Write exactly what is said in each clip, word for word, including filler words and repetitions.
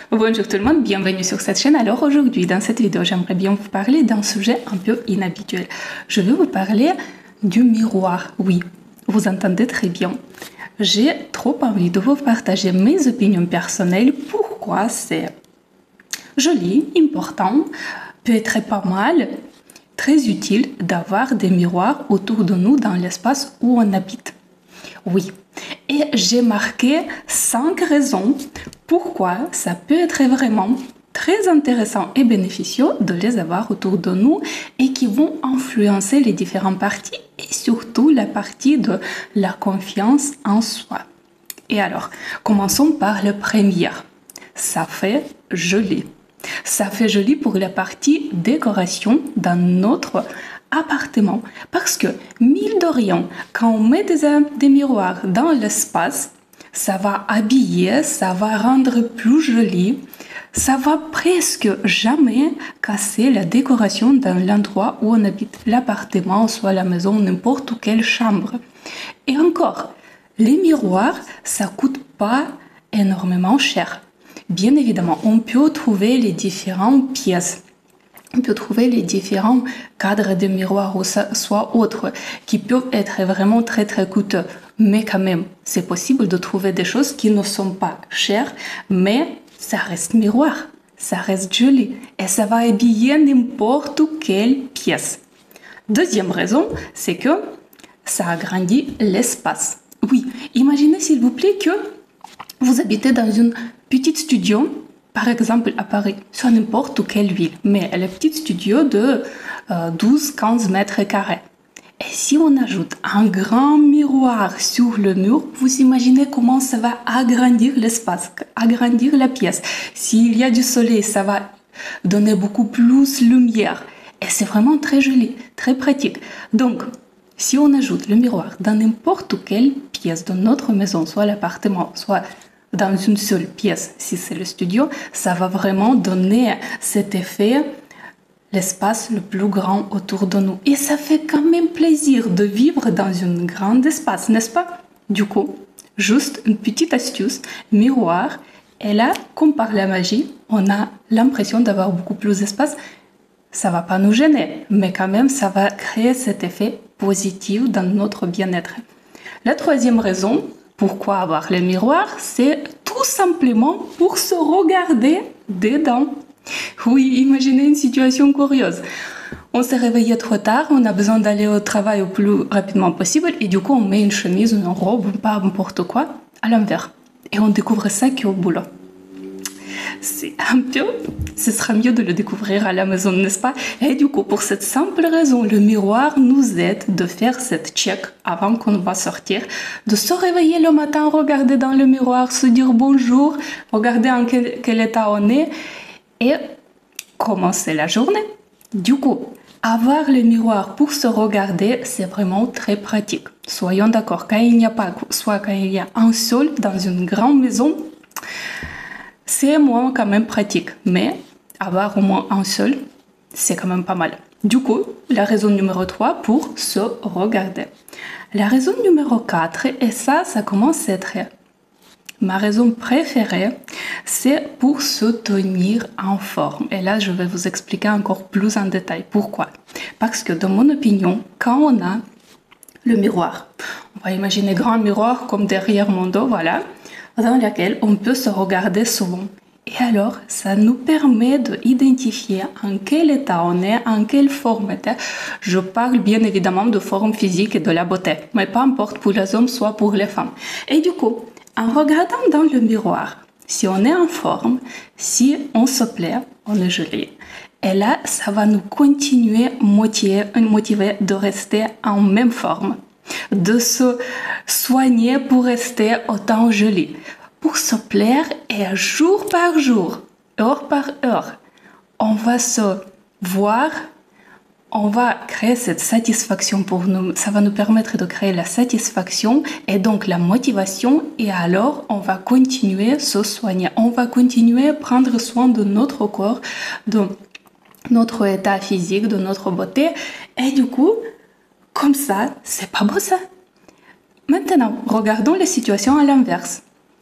Bonjour tout le monde, bienvenue sur cette chaîne. Alors aujourd'hui, dans cette vidéo, j'aimerais bien vous parler d'un sujet un peu inhabituel. Je vais vous parler du miroir. Oui, vous entendez très bien. J'ai trop envie de vous partager mes opinions personnelles, pourquoi c'est joli, important, peut être pas mal, très utile d'avoir des miroirs autour de nous dans l'espace où on habite. Oui, et j'ai marqué cinq raisons pourquoi ça peut être vraiment très intéressant et bénéficieux de les avoir autour de nous et qui vont influencer les différentes parties et surtout la partie de la confiance en soi. Et alors, commençons par le premier. Ça fait joli. Ça fait joli pour la partie décoration dans notre appartement. Parce que, mille de rien, quand on met des, des miroirs dans l'espace, ça va habiller, ça va rendre plus joli, ça va presque jamais casser la décoration dans l'endroit où on habite, l'appartement, soit la maison, n'importe quelle chambre. Et encore, les miroirs, ça coûte pas énormément cher. Bien évidemment, on peut trouver les différentes pièces. On peut trouver les différents cadres de miroirs ou soit autres qui peuvent être vraiment très très coûteux. Mais quand même, c'est possible de trouver des choses qui ne sont pas chères, mais ça reste miroir, ça reste joli et ça va habiller n'importe quelle pièce. Deuxième raison, c'est que ça agrandit l'espace. Oui, imaginez s'il vous plaît que vous habitez dans une petite studio, par exemple à Paris, sur n'importe quelle ville, mais le petit studio de euh, douze à quinze mètres carrés. Et si on ajoute un grand miroir sur le mur, vous imaginez comment ça va agrandir l'espace, agrandir la pièce. S'il y a du soleil, ça va donner beaucoup plus de lumière. Et c'est vraiment très joli, très pratique. Donc, si on ajoute le miroir dans n'importe quelle pièce de notre maison, soit l'appartement, soit dans une seule pièce, si c'est le studio, ça va vraiment donner cet effet, l'espace le plus grand autour de nous. Et ça fait quand même plaisir de vivre dans un grand espace, n'est-ce pas? Du coup, juste une petite astuce, miroir, et là, comme par la magie, on a l'impression d'avoir beaucoup plus d'espace. Ça va pas nous gêner, mais quand même, ça va créer cet effet positif dans notre bien-être. La troisième raison, pourquoi avoir le miroir, c'est tout simplement pour se regarder dedans. Oui, imaginez une situation curieuse. On s'est réveillé trop tard, on a besoin d'aller au travail au plus rapidement possible et du coup on met une chemise, une robe, pas n'importe quoi, à l'envers. Et on découvre ça qu'au boulot. C'est un peu, ce sera mieux de le découvrir à la maison, n'est-ce pas? Et du coup, pour cette simple raison, le miroir nous aide de faire cette check avant qu'on va sortir, de se réveiller le matin, regarder dans le miroir, se dire bonjour, regarder en quel, quel état on est et commencer la journée. Du coup, avoir le miroir pour se regarder, c'est vraiment très pratique. Soyons d'accord, quand il n'y a pas, soit quand il y a un seul dans une grande maison, c'est moins quand même pratique, mais avoir au moins un seul, c'est quand même pas mal. Du coup, la raison numéro trois, pour se regarder. La raison numéro quatre, et ça, ça commence à être ma raison préférée, c'est pour se tenir en forme. Et là, je vais vous expliquer encore plus en détail pourquoi. Parce que dans mon opinion, quand on a le miroir, on va imaginer grand miroir comme derrière mon dos, voilà, dans laquelle on peut se regarder souvent. Et alors, ça nous permet d'identifier en quel état on est, en quelle forme on est. Je parle bien évidemment de forme physique et de la beauté, mais pas importe pour les hommes, soit pour les femmes. Et du coup, en regardant dans le miroir, si on est en forme, si on se plaît, on est joli. Et là, ça va nous continuer motiver, motiver de rester en même forme, de se soigner pour rester autant joli, pour se plaire et jour par jour, heure par heure, on va se voir, on va créer cette satisfaction pour nous, ça va nous permettre de créer la satisfaction et donc la motivation et alors on va continuer à se soigner, on va continuer à prendre soin de notre corps, de notre état physique, de notre beauté et du coup, comme ça, c'est pas beau ça. Maintenant, regardons les situations à l'inverse.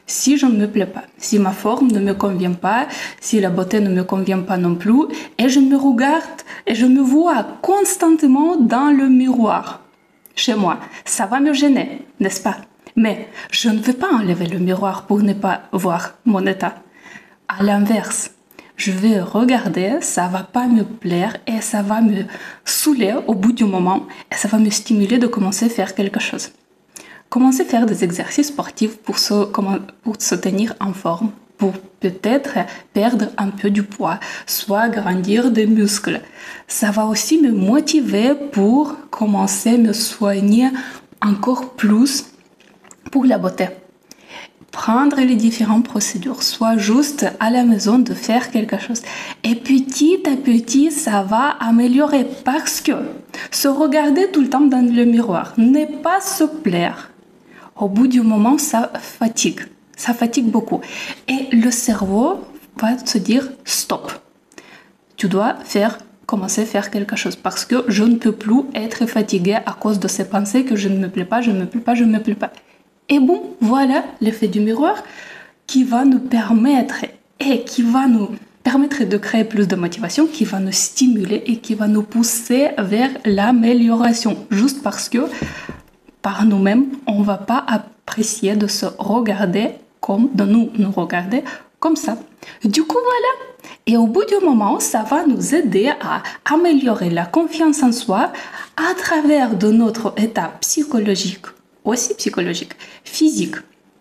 si je ne me plais pas, si ma forme ne me convient pas, si la beauté ne me convient pas non plus, et je me regarde et je me vois constamment dans le miroir chez moi. Ça va me gêner, n'est-ce pas? Mais je ne vais pas enlever le miroir pour ne pas voir mon état. À l'inverse, je vais regarder, ça va pas me plaire et ça va me saouler au bout du moment et ça va me stimuler de commencer à faire quelque chose. Commencer à faire des exercices sportifs pour se, pour se tenir en forme, pour peut-être perdre un peu du poids, soit grandir des muscles. Ça va aussi me motiver pour commencer à me soigner encore plus pour la beauté. Prendre les différentes procédures, soit juste à la maison de faire quelque chose. Et petit à petit, ça va améliorer parce que se regarder tout le temps dans le miroir n'est pas se plaire. Au bout du moment, ça fatigue. Ça fatigue beaucoup. Et le cerveau va se dire stop. Tu dois faire, commencer à faire quelque chose parce que je ne peux plus être fatigué à cause de ces pensées que je ne me plais pas, je ne me plais pas, je ne me plais pas. Et bon, voilà l'effet du miroir qui va nous permettre et qui va nous permettre de créer plus de motivation, qui va nous stimuler et qui va nous pousser vers l'amélioration. Juste parce que par nous-mêmes, on ne va pas apprécier de se regarder comme, de nous nous regarder comme ça. Du coup, voilà. Et au bout du moment, ça va nous aider à améliorer la confiance en soi à travers de notre état psychologique, aussi psychologique, physique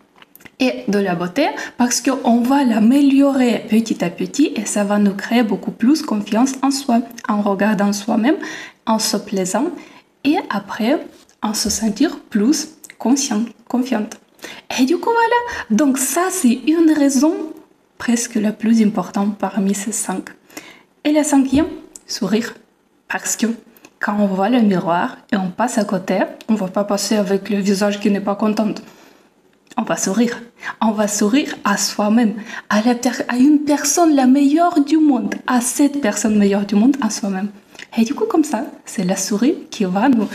et de la beauté, parce qu'on va l'améliorer petit à petit et ça va nous créer beaucoup plus confiance en soi, en regardant soi-même, en se plaisant et après, en se sentir plus conscient, confiante. Et du coup, voilà. Donc ça, c'est une raison presque la plus importante parmi ces cinq. Et la cinquième, sourire. Parce que quand on voit le miroir et on passe à côté, on ne va pas passer avec le visage qui n'est pas content. On va sourire. On va sourire à soi-même, à, la per- à une personne la meilleure du monde, à cette personne meilleure du monde, à soi-même. Et du coup, comme ça, c'est la souris qui va nous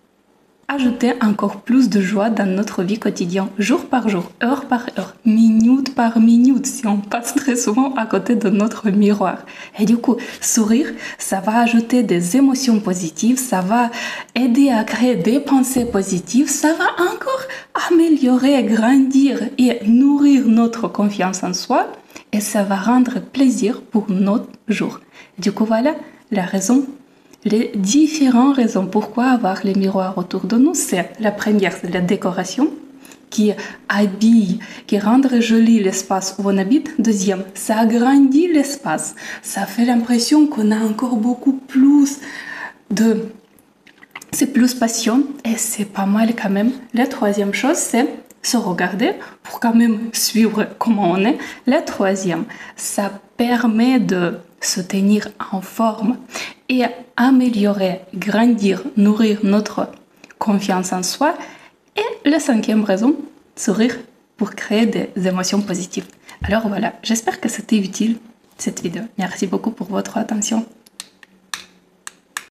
ajouter encore plus de joie dans notre vie quotidienne, jour par jour, heure par heure, minute par minute, si on passe très souvent à côté de notre miroir. Et du coup, sourire, ça va ajouter des émotions positives, ça va aider à créer des pensées positives, ça va encore améliorer, grandir et nourrir notre confiance en soi et ça va rendre plaisir pour notre jour. Du coup, voilà la raison. Les différentes raisons pourquoi avoir les miroirs autour de nous, c'est la première, c'est la décoration qui habille, qui rend joli l'espace où on habite. Deuxième, ça agrandit l'espace, ça fait l'impression qu'on a encore beaucoup plus de... c'est plus passion et c'est pas mal quand même. La troisième chose, c'est se regarder pour quand même suivre comment on est. La troisième, ça permet de se tenir en forme et améliorer, grandir, nourrir notre confiance en soi. Et la cinquième raison, sourire pour créer des émotions positives. Alors voilà, j'espère que c'était utile cette vidéo. Merci beaucoup pour votre attention.